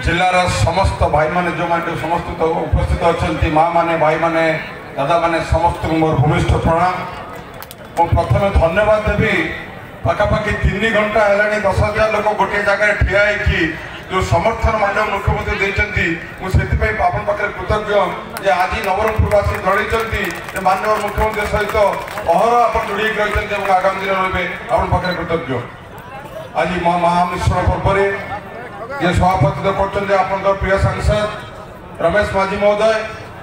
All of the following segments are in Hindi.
जिलार समस्त भाई माने जो माने समस्त तो उपस्थित अच्छा माँ माने भाई माने दादा माने समस्त मोर भूमिष्ठ प्रणाम। मु प्रथम धन्यवाद देवी पाखापाखि 3 घंटा है 10,000 लोक गोटे जगह ठिया जो समर्थन माननीय मुख्यमंत्री देते मुझे आपन पाखे कृतज्ञ जे आज नवरंगपुरवासी जड़े माननीय मुख्यमंत्री सहित अहर आप जोड़ी रही आगामी दिन रे आपन पाखे कृतज्ञ। आज महामिश्रण पर्व ये सभापति करते आप प्रिय सांसद रमेश माझी महोदय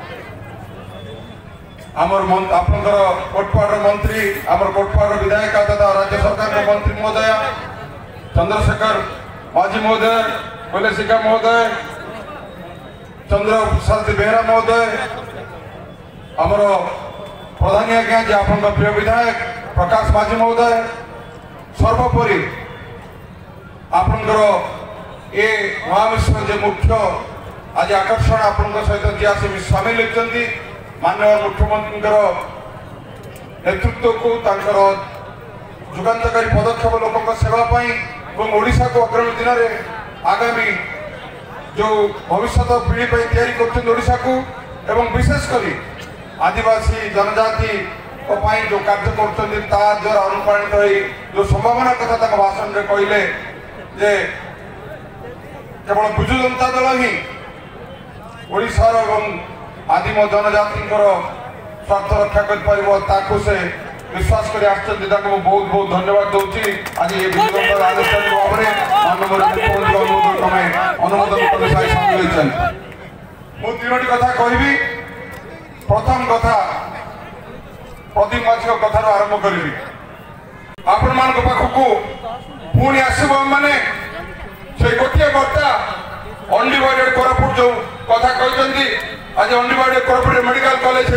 आमर आपंकर कोटपाड़ मंत्री आमर कोटपाड़ विधायक तथा राज्य सरकार मंत्री महोदय चंद्रशेखर माझी महोदय कलेशिका महोदय चंद्र प्रसाद बेहरा महोदय आमर प्रधान आज्ञा जे आप प्रिय विधायक प्रकाश माझी महोदय सर्वोपरि आपंकर ये महाविश्व जे मुख्य आज आकर्षण आप सहित जी आस सामिल होती माननीय मुख्यमंत्री नेतृत्व को जुगान्तकारी पदक्षेप लोकों सेवाई और ओडिशा को अग्रणी दिन में आगामी जो भविष्य पीढ़ी तैयारी करशा को एवं विशेषकर आदिवासी जनजाति जो कार्य कर अनुप्राणित हो जो संभावना कथा भाषण में कहले जे केवल विजु जनता दल ही ओडिशार एवं आदिम जनजाति स्वार्थ रक्षा कर से विश्वास कर बहुत बहुत धन्यवाद दूसरी आज ये विजु जनता आनुष्ठानिक भाव में अनुमोदन सामिल मुझे 3टी कथा कहि। प्रथम कथा प्रदीप माझी कथार आरंभ करी आपण मान पाखक पुणी आसब मैंने से गोटे बर्ता अनडिवाइडेड कोरापुट जो कथा कहते आज अनडिवाइडेड कोरापुट मेडिकल कॉलेज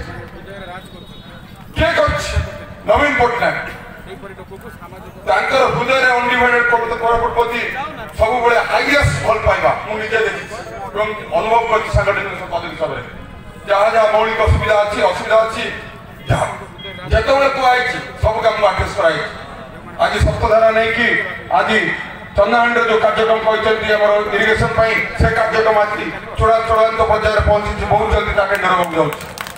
किए नवीन पट्टनायक हृदय अनडिवाइडेड कोरापुट प्रति सब हाइएस्ट भल पाइबा मुझे देखी अनुभव कर सांगठनिक पद हिसाब से जहाँ जहाँ मौलिक असुविधा अच्छी असुविधा अच्छी जिते कहुई सब काम आड्रेस कराई आज सप्तधारा नहीं कि आज चंदाहांड जो कार्यक्रम कहते इरिगेशन से कार्यक्रम आज चूड़ांत पर्यायर पहुंची बहुत जल्दी निर्भर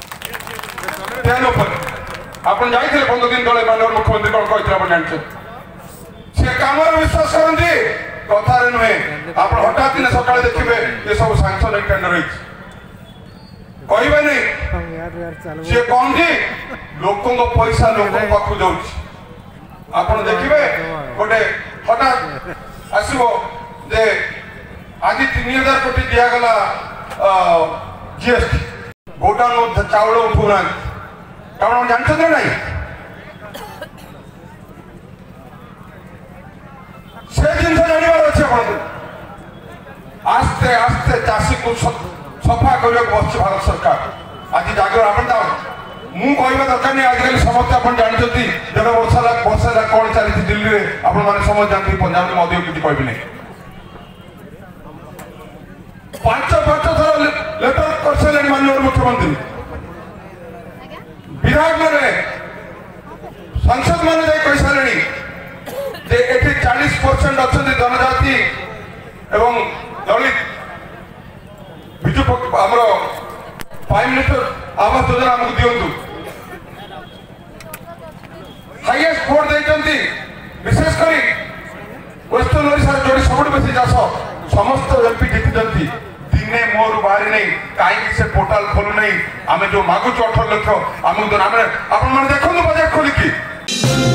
जाऊँ आप जाइए 15 दिन तले माननीय मुख्यमंत्री कौन कहते आप जानते सी कम विश्वास करते कथार नुहे आप हठात दिन सका देखिए ये सब सांसन टेंडर कहे नहीं सी कौन कि लोकों पैसा लोक पाक जाऊँ आप देखिए गोटे हठात आसो जे आज 3000 कोटी दिगला जीएसटी गोडाउन चाउल उठूना कारण जानते ना नहीं से जिन जानवर अच्छे आस्ते आस्ते चाषी को सफा करने बस भारत सरकार आज जागर आप मु कहवा दरकार नहीं आजिकल समस्त आप जानते 1.5 वर्ष कौन चली दिल्ली में आप समझ जानते पंजाब में अधिक किसी कह नहीं 5 थर लेटर कर सारे माननीय मुख्यमंत्री विधायक मैंने सांसद मैंने कही सारे 40% अच्छा जनजाति एवं दलित विजु आमर प्राइम मिनिस्टर आवास योजना आमको दिंतु हाईएस्ट भोट देते विशेषकर वेस्टर्न ओडिशा जो सब बेसी चाष समस्त एमपी जीति दिने मोर बाहरी नहीं कहीं से पोर्टाल खोलू नहीं आम जो मागुच 18 लाख आम देखो बजट खोलिकी